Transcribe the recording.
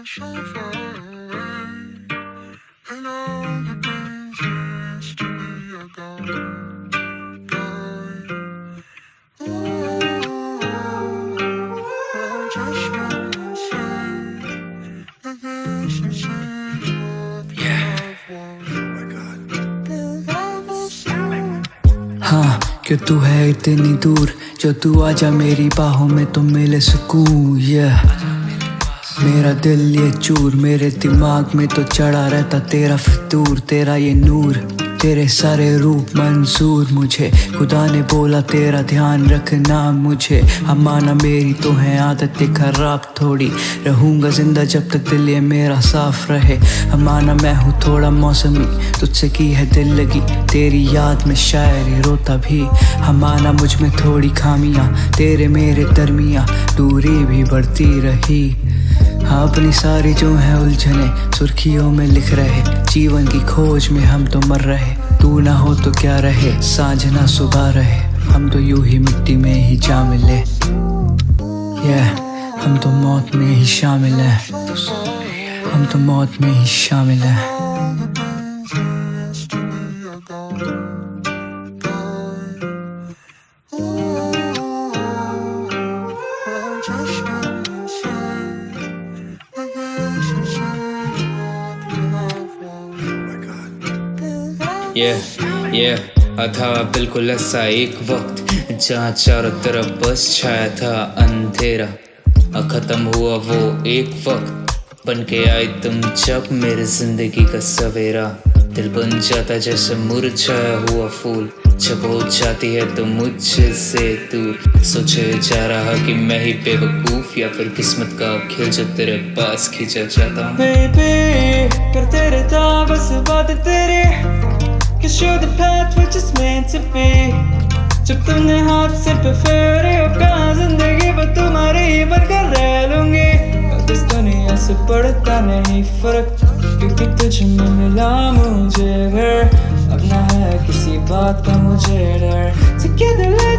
so far away, and all the things used to be are gone, gone. Ooh, I just wanna say that this is हाँ क्यों तू है इतनी दूर, जो तू आजा मेरी बाहों में तो मिले सुकून। मेरा दिल ये चूर, मेरे दिमाग में तो चढ़ा रहता तेरा फितूर, तेरा ये नूर, तेरे सारे रूप मंजूर मुझे। खुदा ने बोला तेरा ध्यान रखना मुझे। अमाना मेरी तो है आदत खराब थोड़ी, रहूँगा जिंदा जब तक दिल ये मेरा साफ रहे। अमाना मैं हूँ थोड़ा मौसमी, तुझसे की है दिल लगी, तेरी याद में शायरी रोता भी। अमाना मुझ में थोड़ी खामियाँ, तेरे मेरे दरमियाँ दूरी भी बढ़ती रही। हाँ अपनी सारी जो है उलझने सुर्खियों में लिख रहे, जीवन की खोज में हम तो मर रहे। तू ना हो तो क्या रहे, सांझ ना सुबह रहे, हम तो यूं ही मिट्टी में ही जा मिले। हम तो मौत में ही शामिल हैं, हम तो मौत में ही शामिल हैं। था बिल्कुल ऐसा एक वक्त जहाँ चारों तरफ बस छाया था अंधेरा। खत्म हुआ वो एक वक्त, बन के आई तुम जब मेरे जिंदगी का सवेरा। दिल बन जाता जैसे मुरझाया हुआ फूल, जब हो जाती है तो मुझसे दूर। सोचे जा रहा कि मैं ही बेवकूफ या फिर किस्मत का खेल जो तेरे पास खींचा जाता। Baby, कर तेरे बस बात तेरे, Cause you're the path which is meant to be। जब तुमने हाथ से पे फेरे हो कहाँ जिंदगी पर तुम्हारी ही बनकर रह लूंगी। अब इस दुनिया से पड़ता नहीं फर्क, क्योंकि तुझ में मिला मुझे घर। अब ना है किसी बात का मुझे डर। Together